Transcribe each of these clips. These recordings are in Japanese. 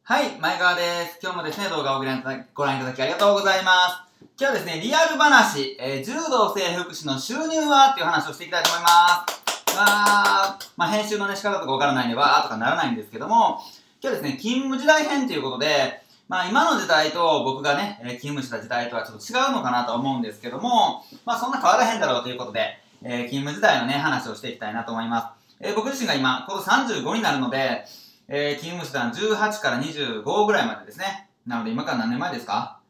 はい、前川です。今日もですね、動画をご覧いただきありがとうございます。今日はですね、リアル話、柔道整復師の収入はっていう話をしていきたいと思います。編集のね、仕方とかわからないんで、わーとかならないんですけども、今日はですね、勤務時代編ということで、今の時代と僕がね、勤務した時代とはちょっと違うのかなと思うんですけども、そんな変わらへんだろうということで、勤務時代のね、話をしていきたいなと思います。僕自身が今、今年35になるので、勤務したの18から25ぐらいまでですね。なので今から何年前ですか？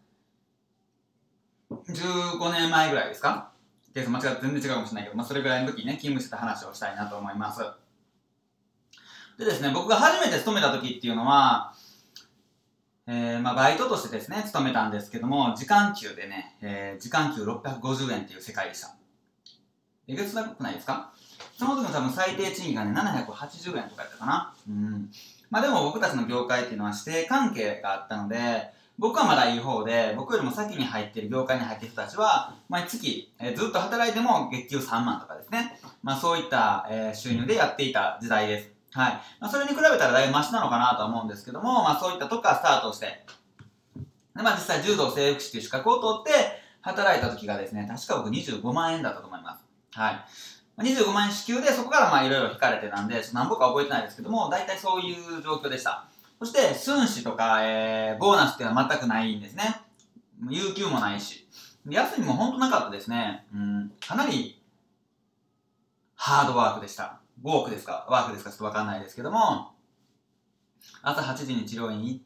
15 年前ぐらいですか？ケース間違って全然違うかもしれないけど、それぐらいの時にね、勤務してた話をしたいなと思います。でですね、僕が初めて勤めた時っていうのは、バイトとしてですね、勤めたんですけども、時間給でね、時間給650円っていう世界でした。えげつなくないですか？その時の多分最低賃金がね、780円とかやったかな。でも僕たちの業界っていうのは指定関係があったので、僕はまだいい方で、僕よりも先に入ってる業界に入ってる人たちは、毎月、ずっと働いても月給3万とかですね。そういった、収入でやっていた時代です。はい。それに比べたらだいぶマシなのかなとは思うんですけども、そういったとこからスタートして、で実際柔道整復師っていう資格を取って働いた時がですね、確か僕25万円だったと思います。はい。25万円支給で、そこからいろいろ引かれてなんで、何ぼか覚えてないですけども、大体そういう状況でした。そして、寸志とか、ボーナスっていうのは全くないんですね。有給もないし。休みも本当なかったですね。かなり、ハードワークでした。ワークですかちょっとわかんないですけども、朝8時に治療院に行って、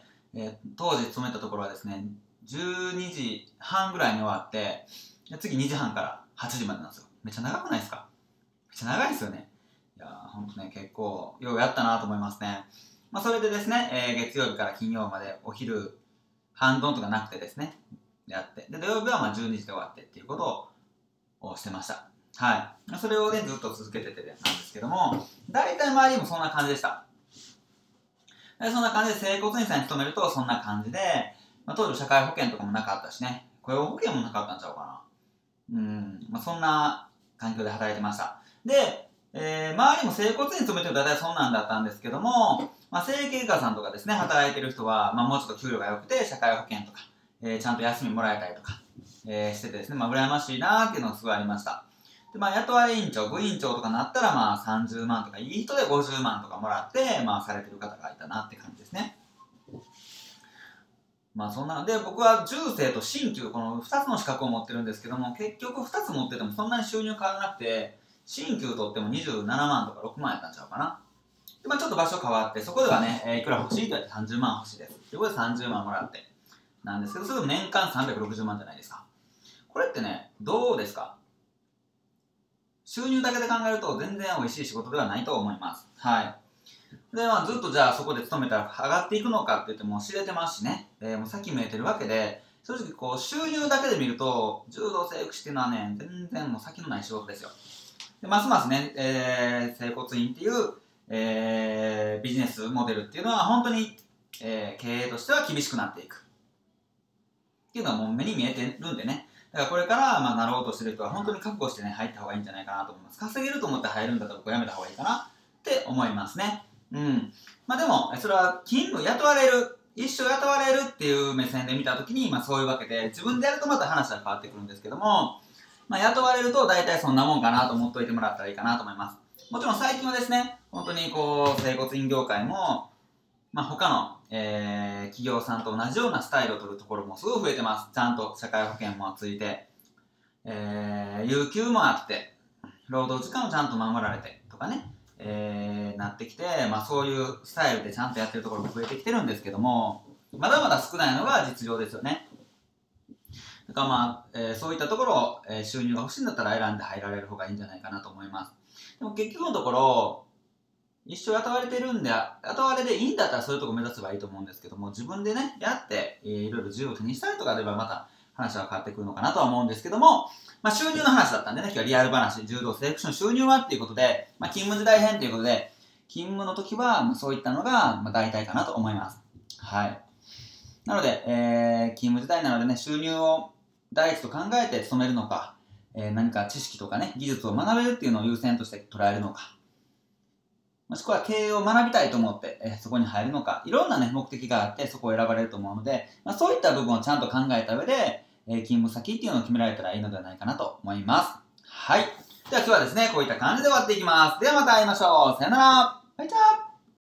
当時勤めたところはですね、12時半ぐらいに終わって、次2時半から8時までなんですよ。めっちゃ長くないですか？めっちゃ長いですよね。いやー、ほんとね、結構、ようやったなと思いますね。それでですね、月曜日から金曜までお昼、半ドンとかなくてですね、やって。で、土曜日は12時で終わってっていうことをしてました。はい。それをね、ずっと続けててなんですけども、大体周りもそんな感じでした。でそんな感じで、整骨院さんに勤めるとそんな感じで、当時社会保険とかもなかったしね、雇用保険もなかったんちゃうかな。そんな環境で働いてました。で、周りも整骨院に勤めてると大体そんなんだったんですけども、整形外科さんとかですね、働いてる人は、もうちょっと給料が良くて、社会保険とか、ちゃんと休みもらえたりとか、しててですね、羨ましいなーっていうのがすごいありました。で、雇われ委員長、部委員長とかなったら、30万とか、いい人で50万とかもらって、されてる方がいたなって感じですね。そんなので、僕は重生と鍼灸、この2つの資格を持ってるんですけども、結局2つ持っててもそんなに収入変わらなくて、鍼灸取っても27万とか6万やったんちゃうかな。で、ちょっと場所変わって、そこではね、いくら欲しいと言われて30万欲しいです。ということで30万もらって。なんですけど、それでも年間360万じゃないですか。これってね、どうですか？収入だけで考えると全然美味しい仕事ではないと思います。はい。で、ずっとじゃあそこで勤めたら上がっていくのかって言っても知れてますしね。もう先見えてるわけで、正直こう収入だけで見ると、柔道整復師っていうのはね、全然もう先のない仕事ですよ。で、ますますね、整骨院っていう、ビジネスモデルっていうのは本当に、経営としては厳しくなっていく。っていうのはもう目に見えてるんでね。だからこれから、なろうとしてる人は本当に覚悟してね、入った方がいいんじゃないかなと思います。稼げると思って入るんだったら僕はやめた方がいいかなって思いますね。でも、それは勤務、雇われる、一生雇われるっていう目線で見たときに、そういうわけで、自分でやるとまた話は変わってくるんですけども、雇われると大体そんなもんかなと思っておいてもらったらいいかなと思います。もちろん最近はですね、本当にこう、整骨院業界も、他の、企業さんと同じようなスタイルを取るところもすごい増えてます。ちゃんと社会保険もついて、有給もあって、労働時間をちゃんと守られてとかね、なってきて、そういうスタイルでちゃんとやってるところも増えてきてるんですけども、まだまだ少ないのが実情ですよね。だからそういったところを、収入が欲しいんだったら選んで入られる方がいいんじゃないかなと思います。でも結局のところ、一生雇われてるんで、雇われでいいんだったらそういうとこ目指せばいいと思うんですけども、自分でね、やって、いろいろ自由を手にしたりとかではまた話は変わってくるのかなとは思うんですけども、収入の話だったんでね、今日はリアル話、柔道整復師の収入はっていうことで、勤務時代編ということで、勤務の時はそういったのが大体かなと思います。はい。なので、勤務時代なのでね、収入を第一と考えて勤めるのか、何か知識とかね、技術を学べるっていうのを優先として捉えるのか、 もしくは経営を学びたいと思って、そこに入るのか、いろんなね、目的があってそこを選ばれると思うので、そういった部分をちゃんと考えた上で、勤務先っていうのを決められたらいいのではないかなと思います。はい。では今日はですね、こういった感じで終わっていきます。ではまた会いましょう。さよなら。バイチャー。